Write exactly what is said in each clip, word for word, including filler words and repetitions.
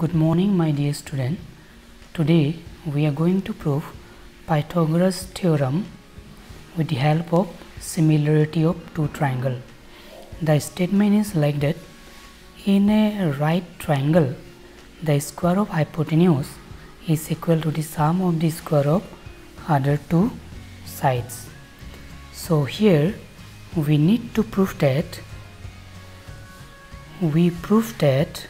Good morning, my dear student. Today we are going to prove Pythagoras theorem with the help of similarity of two triangles. The statement is like that: in a right triangle, the square of hypotenuse is equal to the sum of the square of other two sides. So here we need to prove that we prove that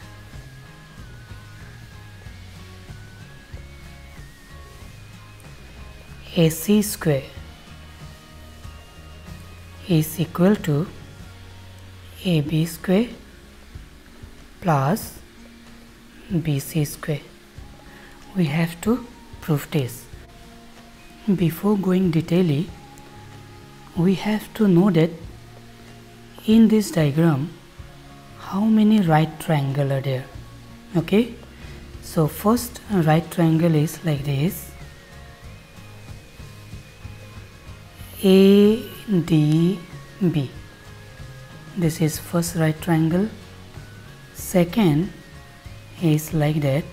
A C square is equal to A B square plus B C square. We have to prove this. Before going detailedly, we have to know that in this diagram how many right triangles are there. Okay, so first right triangle is like this: A D B. This is first right triangle. Second is like that: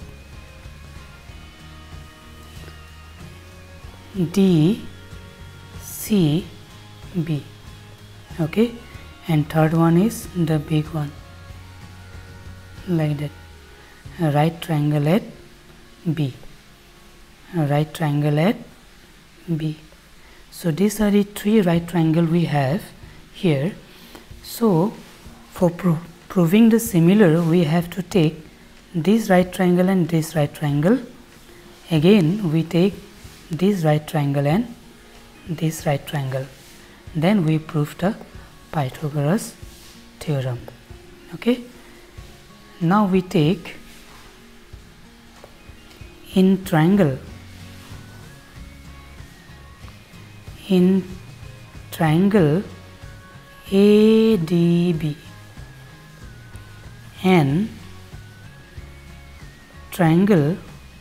D C B. Okay, and third one is the big one, like that. A right triangle at B. A right triangle at B. So these are the three right triangles we have here. So for pro proving the similar, we have to take this right triangle and this right triangle. Again we take this right triangle and this right triangle. Then we prove the Pythagoras theorem. Okay. Now we take in triangle in triangle A D B and triangle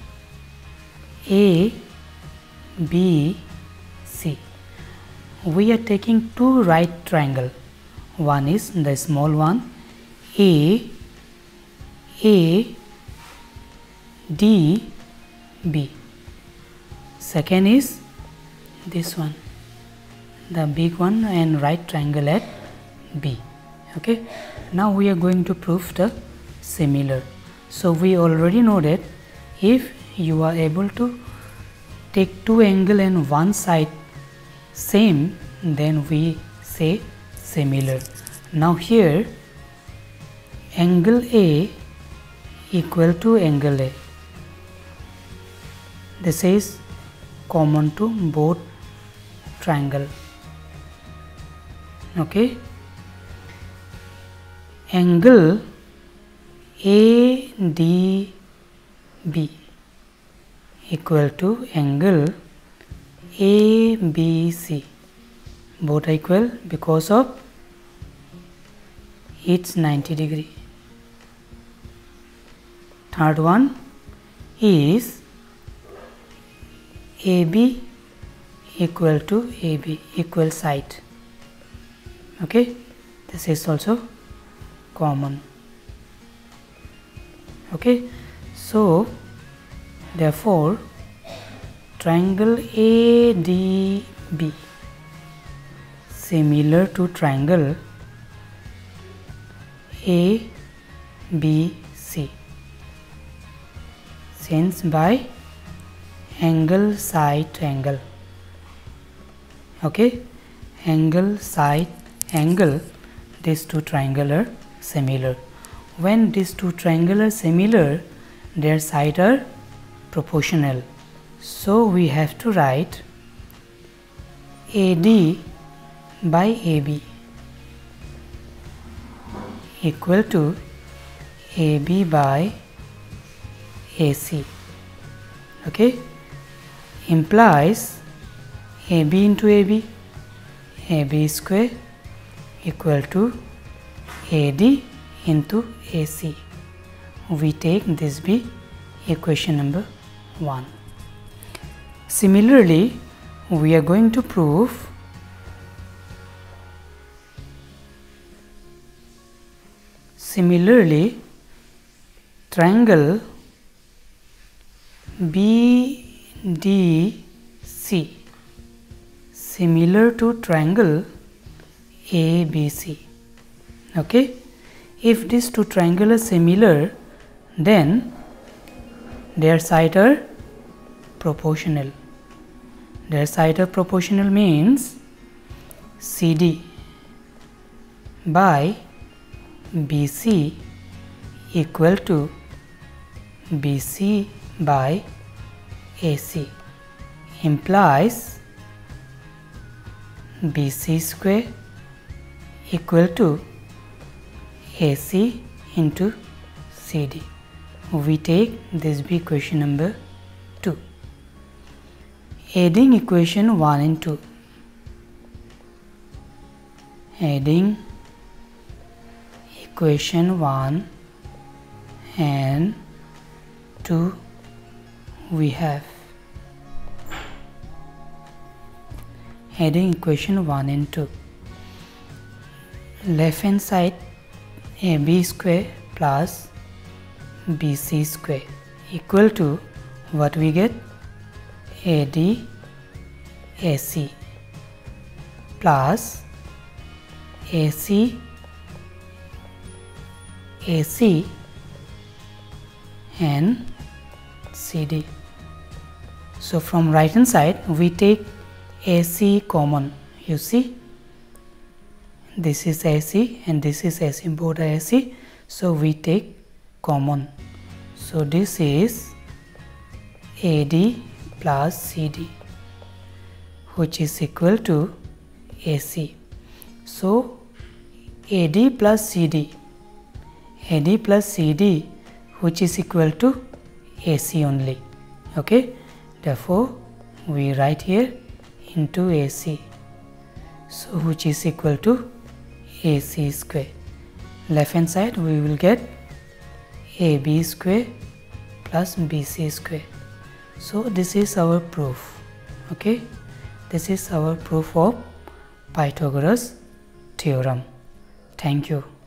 A B C. We are taking two right triangle. One is the small one, A A D B. Second is this one, the big one, and right triangle at B. Okay, now we are going to prove the similar. So we already know that if you are able to take two angle and one side same, then we say similar. Now here angle A equal to angle A. This is common to both triangle. Okay, angle A D B equal to angle A B C. Both are equal because of it's ninety degree. Third one is A B equal to A B, equal side. Okay, this is also common. Okay, so therefore triangle A D B similar to triangle A B C, since by angle side angle. Okay, angle side angle, these two triangles are similar. When these two triangles are similar, their sides are proportional. So we have to write A D by A B equal to A B by A C. Okay, implies A B into A B, A B square equal to A D into A C. We take this be equation number one. Similarly, we are going to prove similarly triangle B D C similar to triangle A B C. Okay, if these two triangles are similar, then their sides are proportional. Their sides are proportional means C D by B C equal to B C by A C, implies B C square equal to A C into C D. We take this be equation number two. Adding equation one and two. Adding equation one and two, we have adding equation one and two. Left hand side A B square plus B C square equal to what we get? A D A C plus A C A C and C D. So from right hand side we take A C common. You see, this is A C and this is A C, both are A C, so we take common. So this is A D plus C D, which is equal to A C. So A D plus C D, A D plus C D, which is equal to A C only. Okay, therefore we write here into A C, so which is equal to A C square. Left hand side we will get A B square plus B C square. So this is our proof. Okay, this is our proof of Pythagoras theorem. Thank you.